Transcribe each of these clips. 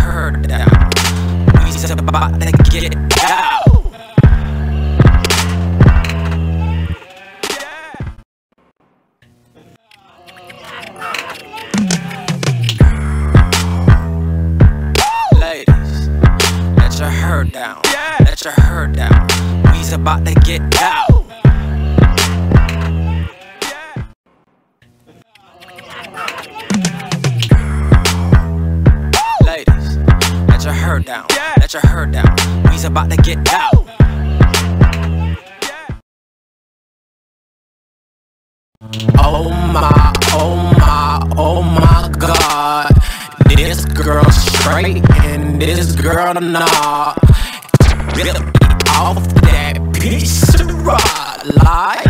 her down. We's about to get out. Ladies, let your hair down. Let your hair down. We's about to get out. Ladies, let your hair down. Let your hair down. We's about to get out. Oh my, oh my, oh my God. This girl straight and this girl not. Rip off that piece of rock like.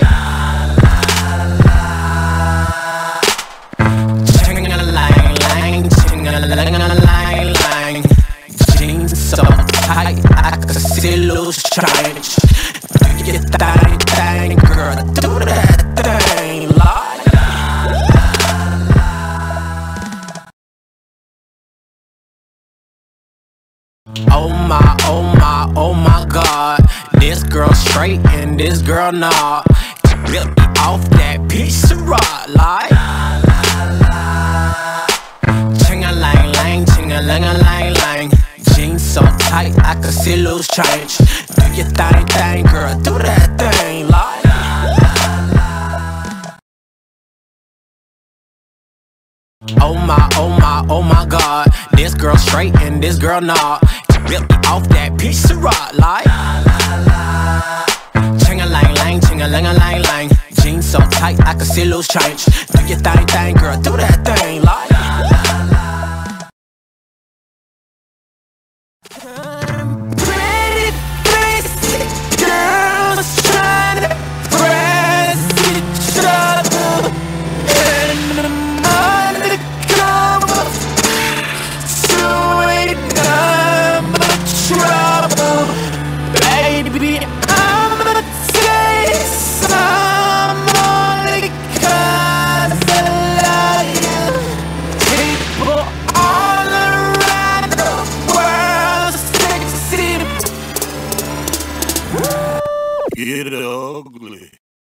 Ching-a-lang-lang, ching-a-lang-lang-lang. Jeans so tight I could see loose change. Do your thing, thing, girl, do that thing like. Oh my, oh my, oh my God. This girl straight and this girl not. Rip me off that piece of rock like. Ching-a-lang-lang, ching-a-lang-a-lang-lang. Jeans so tight I could see loose change. Do your thing, thing, girl, do that thing like. Oh my, oh my, oh my God. This girl straight and this girl not. Rip me off that piece of rock like. Ching-a-lang-lang, ching-a-lang-a-lang-lang. Jeans so tight I could see loose change. Do your thing, thing, girl, do that thing like. Pretty face girls trying to press each other in the undercover. Sweet number trouble, baby. I'ma take some only 'cause I love you. People all around the world sexy. Get ugly.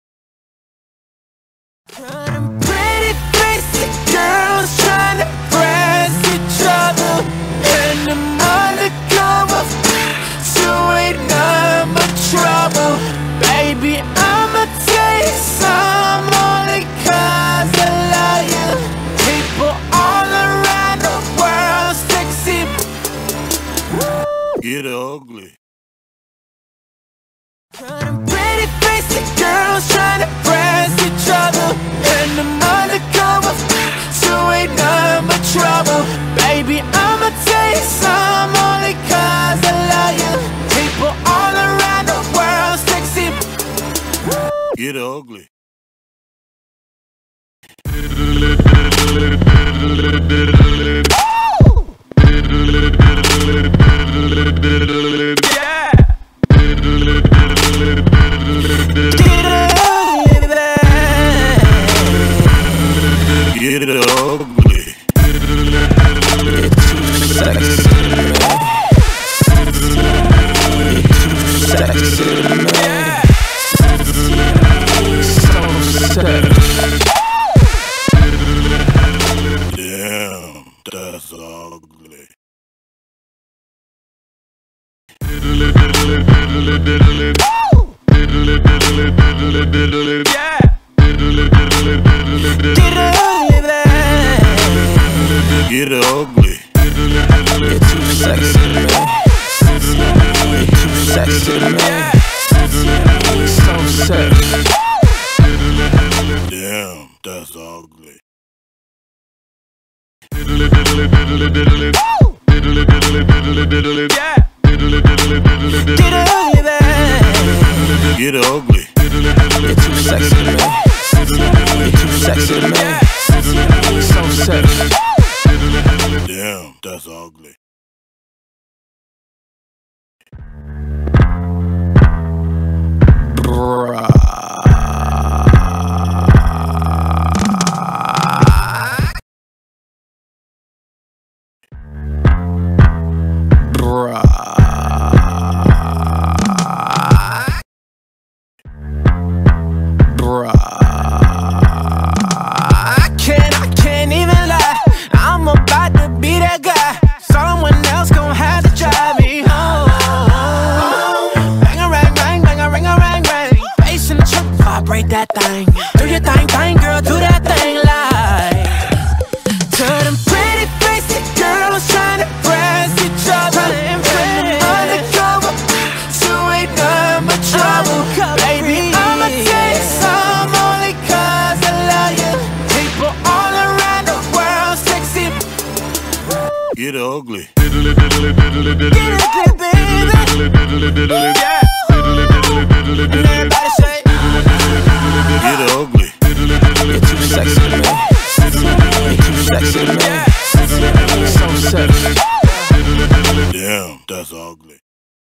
Pretty face girls trying to press each other in the undercover. Sweet number trouble, baby. I'ma take some only 'cause I love you. People all around the world sexy. Get ugly. Pretty face girls trying to press each other in the undercover. Sweet number trouble, baby. I'ma take some only 'cause I love you. People all around the world sexy. Get ugly. Yeah. Get ugly, Get ugly. You're too sexy to me. You're too sexy to me. So sexy. Damn, that's ugly. Yeah. Get ugly, Get ugly. you're too sexy to me. You're too sexy to me. So sexy. Damn, that's ugly. Yeah. Get ugly, Get ugly. you're too sexy to me. You're too sexy to me. So sexy. Damn, that's ugly. Bruh. ugly. Get it, baby. Yeah. And everybody say, Get ugly. you're too sexy to me. You're too sexy to me. So sexy. Damn, that's ugly.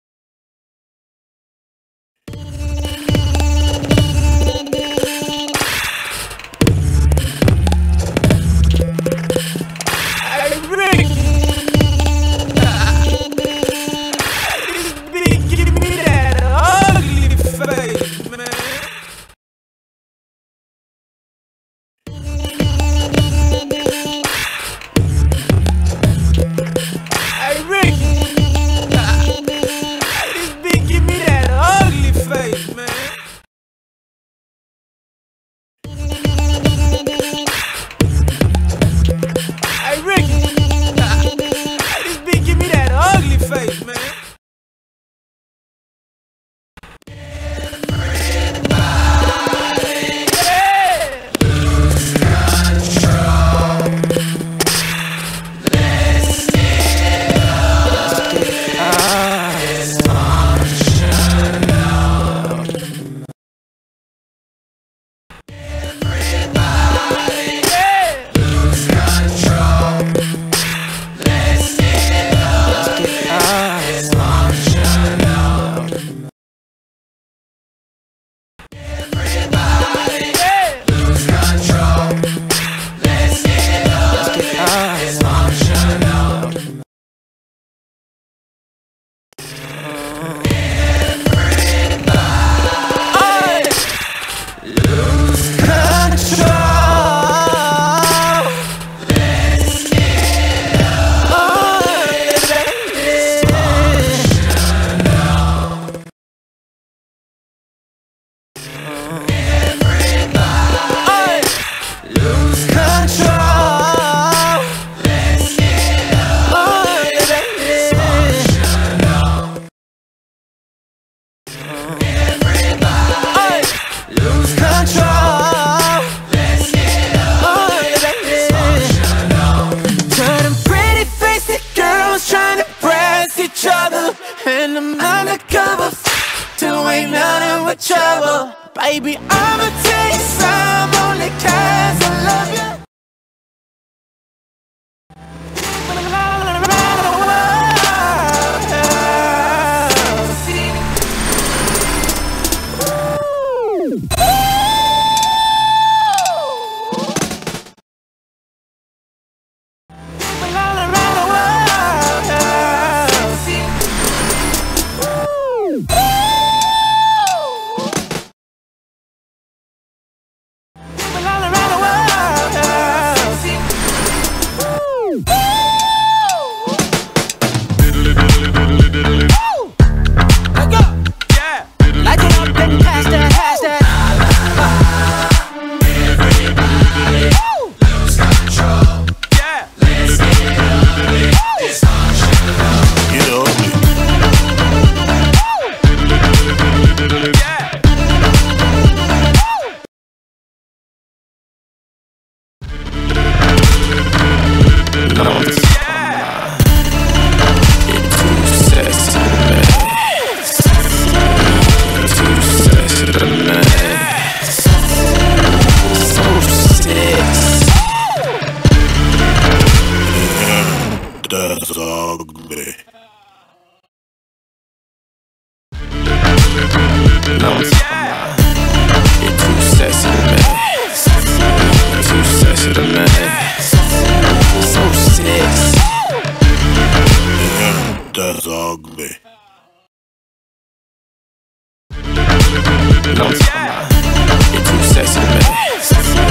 and I'm undercover, till ain't nothing but trouble. Baby, I'ma tell you some only 'cause I love you. That's ugly. No, you're too sexy to me. Too sexy to me. So sexy. That's ugly. No, you're too sexy to me.